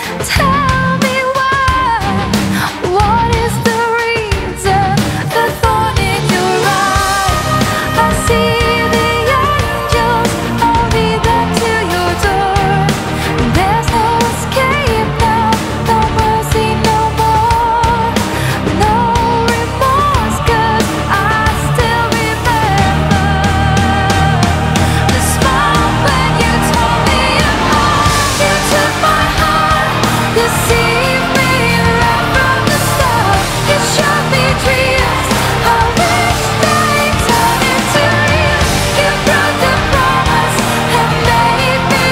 Tell me why. What is the reason? The thorn in your eye. I see the angels. I'll lead them to your door. There's no escape now. No mercy, no more. No remorse, 'cause I still remember the smile when you tore me apart. You took my heart, deceived me right from the start. You showed me dreams, I wish they turned into real. You broke the promise and made me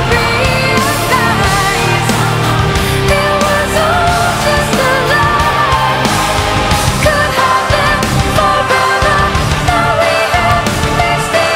realize it was all just a lie. Could have been forever, now we have reached the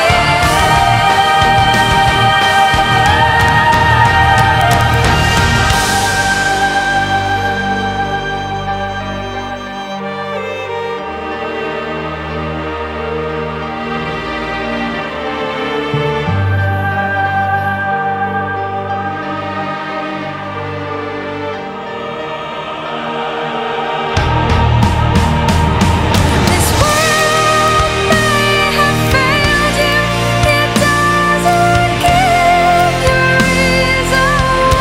This world may have failed you, it doesn't give you reason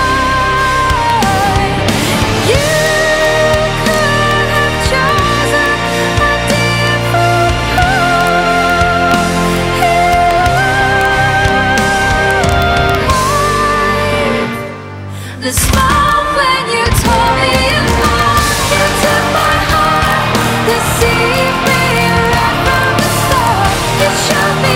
why. You could have chosen a different path. The smile when you tore me apart. You took my heart, deceived me right from the start. You showed me